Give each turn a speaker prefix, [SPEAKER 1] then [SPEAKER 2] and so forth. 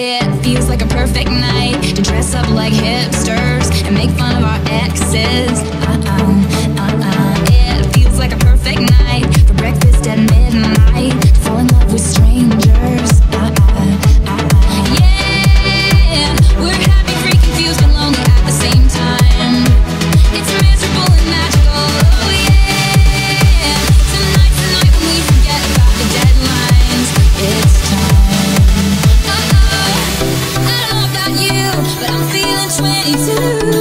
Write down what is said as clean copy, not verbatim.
[SPEAKER 1] It feels like a perfect night to dress up like hipsters and make fun of our exes. It feels like a perfect night for breakfast at midnight, to fall in love with strangers. Yeah, we're happy, free, confused, and lonely at the same time. It's miserable and magical. Oh yeah, tonight's the night when we forget about the deadlines. It's time. I don't know about you, but I'm feeling 22.